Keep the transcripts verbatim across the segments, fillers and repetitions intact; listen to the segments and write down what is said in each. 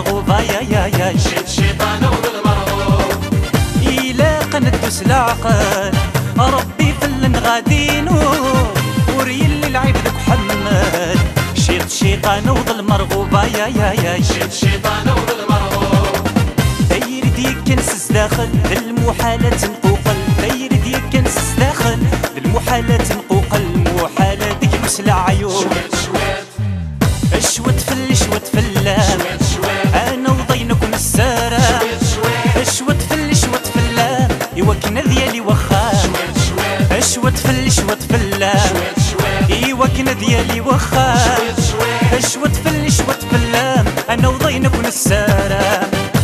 مرغوبة يا يا يا شد شيطان وظل مرغوب إلا قندوس العقل ربي فلن غادي نور وريلي العيب ذاك محمد شد شيطان وظل مرغوبة يا يا يا شد شيطان وظل مرغوب داير ديك كنسس داخل المحالات نقوقل داير ديك كنسس داخل المحالات نقوقل المحالات ديك مسلع عيون شويت شويت شوت فل شوت فلام شويت شويت انا وضينك ونسارة شويت شويت شوت فل شوت فلام ايوا كنا ديالي وخا شويت شويت شوت فل شوت فلام شويت شويت ايوا كنا ديالي وخا شويت شويت شوت فل شوت فلام انا وضينك ونسارة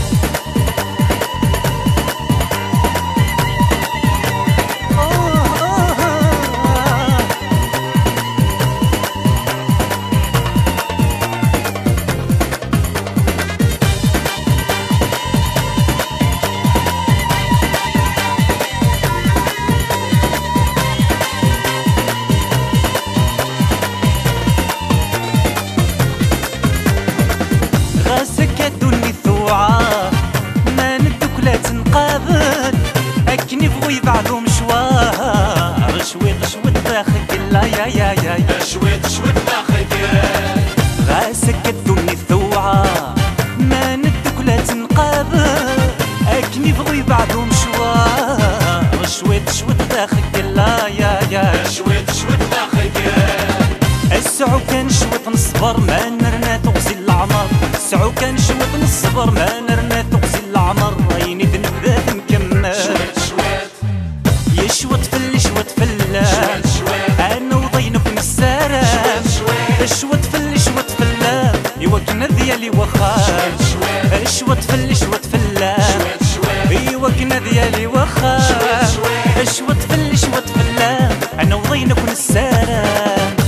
أكني بغي بعضو مشوار شويط شويط داخل لا يا يا يا شويط شويط داخل غاسك الدنيا الثوعة ما ندك لا تنقابل أكني بغي بعضو مشوار شويط شويط داخل لا يا يا شويط شويط داخل السعو كان شويط نصبر ما نرنا تغزي العمر السعو كان شويط نصبر ما نرنا تغزي العمر عيني ذنب ذات مكمل يشوت فل شوت فلام انا وضينك نسارام شوت فل شوت فلام ايوا كنا ديالي وخا شوت فل شوت فلام ايوا كنا ديالي وخا شوت فل شوت فلام انا وضينك نسارام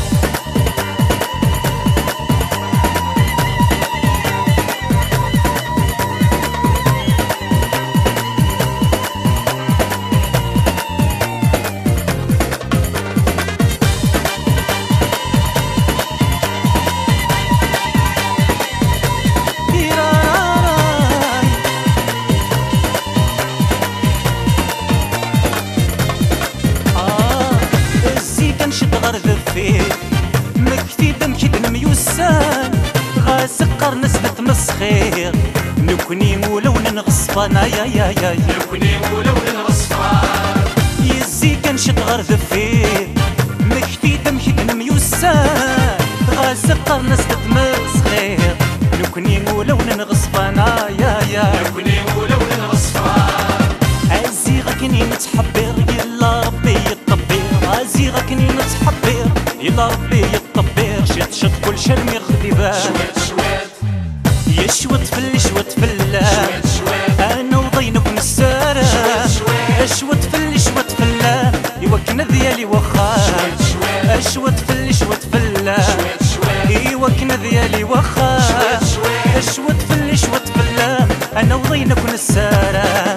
مكفي دمكي دم يوسان غاسقر نسبة مسخير نكوني مولو نغصفانا يا يا يا نكوني مولو نغصفان يزي كنشد غير ذفيه مكفي دمكي دم يوسان غاسقر نسبة مسخير نكوني مولو نغصفانا يا يا نكوني مولو نغصفان عزي غاكني نتحبر يلا ربي يطبر عزي غاكني نتحبر يلا ربي يطبر شد شد كل شرمي خذيبان شويت شويت يشوت فل شوت فلام شويت شويت انا وضينك نسارة شوت فل شوت فلام ايوا كنا ديالي وخا شوت فل شوت فلام ايوا كنا ديالي وخا شوت فل شوت فلام انا وضينك نسارة